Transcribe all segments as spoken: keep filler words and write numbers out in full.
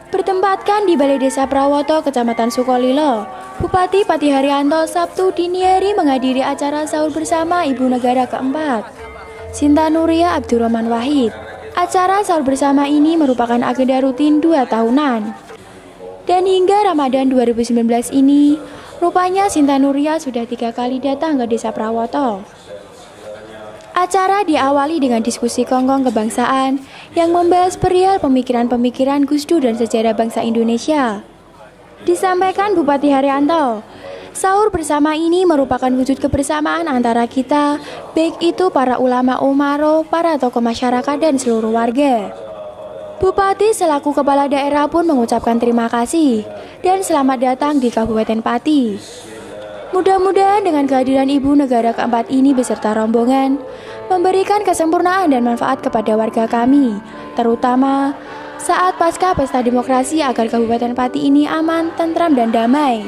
Bertempatkan di Balai Desa Prawoto, Kecamatan Sukolilo, Bupati Patih Haryanto Sabtu dini hari menghadiri acara sahur bersama Ibu Negara keempat, Sinta Nuria Abdurrahman Wahid. Acara sahur bersama ini merupakan agenda rutin dua tahunan. Dan hingga Ramadan dua ribu sembilan belas ini, rupanya Sinta Nuria sudah tiga kali datang ke Desa Prawoto. Acara diawali dengan diskusi konggong kebangsaan yang membahas perihal pemikiran-pemikiran Gus Dur dan sejarah bangsa Indonesia. Disampaikan Bupati Haryanto, sahur bersama ini merupakan wujud kebersamaan antara kita, baik itu para ulama umaro, para tokoh masyarakat dan seluruh warga. Bupati selaku kepala daerah pun mengucapkan terima kasih dan selamat datang di Kabupaten Pati. Mudah-mudahan dengan kehadiran Ibu Negara keempat ini beserta rombongan memberikan kesempurnaan dan manfaat kepada warga kami, terutama saat pasca pesta demokrasi agar Kabupaten Pati ini aman, tentram dan damai.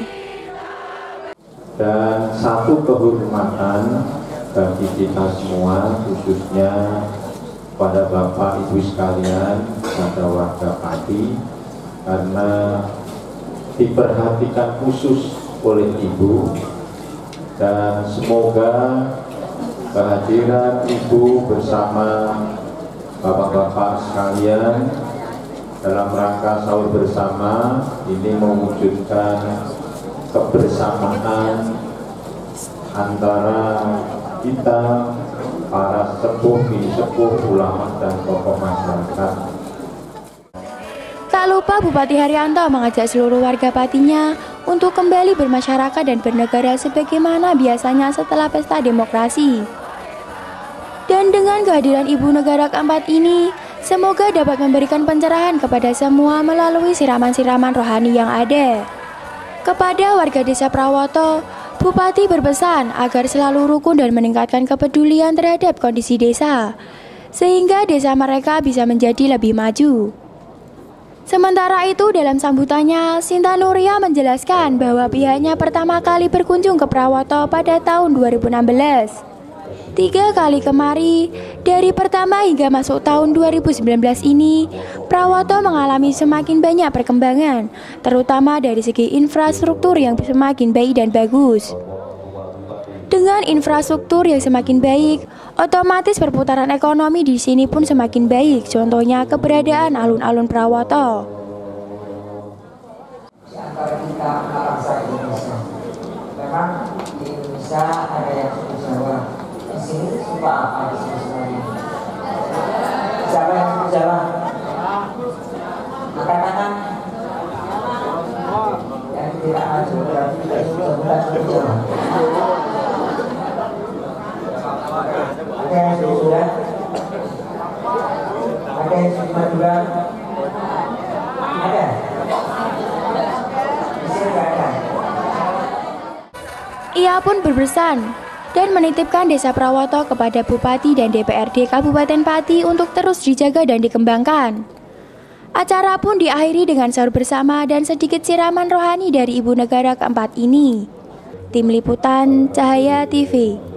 Dan satu kehormatan bagi kita semua, khususnya pada Bapak Ibu sekalian, pada warga Pati, karena diperhatikan khusus oleh Ibu, dan semoga kehadiran Ibu bersama Bapak-bapak sekalian dalam rangka sahur bersama ini mewujudkan kebersamaan antara kita, para sepuh, sepuh, ulama dan tokoh masyarakat. Tak lupa Bupati Haryanto mengajak seluruh warga Patinya untuk kembali bermasyarakat dan bernegara sebagaimana biasanya setelah pesta demokrasi. Dan dengan kehadiran Ibu Negara keempat ini, semoga dapat memberikan pencerahan kepada semua melalui siraman-siraman rohani yang ada. Kepada warga Desa Prawoto, Bupati berpesan agar selalu rukun dan meningkatkan kepedulian terhadap kondisi desa, sehingga desa mereka bisa menjadi lebih maju. Sementara itu dalam sambutannya, Sinta Nuria menjelaskan bahwa pihaknya pertama kali berkunjung ke Prawoto pada tahun dua ribu enam belas. Tiga kali kemari, dari pertama hingga masuk tahun dua ribu sembilan belas ini, Prawoto mengalami semakin banyak perkembangan, terutama dari segi infrastruktur yang semakin baik dan bagus. Dengan infrastruktur yang semakin baik, otomatis perputaran ekonomi di sini pun semakin baik. Contohnya keberadaan alun-alun Prawoto. Di antara kita bangsa Indonesia, memang di Indonesia ada yang suku Jawa. Di sini suku apa di sini semuanya? Siapa yang suku Jawa? Angkat tangan. Yang tidak maju berarti tidak suku bukan suku Jawa. Ada yang suku Sunda? Ada yang suku Madura? Ada? Di sini tidak ada. Ia pun berpesan dan menitipkan Desa Prawoto kepada Bupati dan D P R D Kabupaten Pati untuk terus dijaga dan dikembangkan. Acara pun diakhiri dengan sahur bersama dan sedikit siraman rohani dari Ibu Negara keempat ini. Tim Liputan Cahaya T V.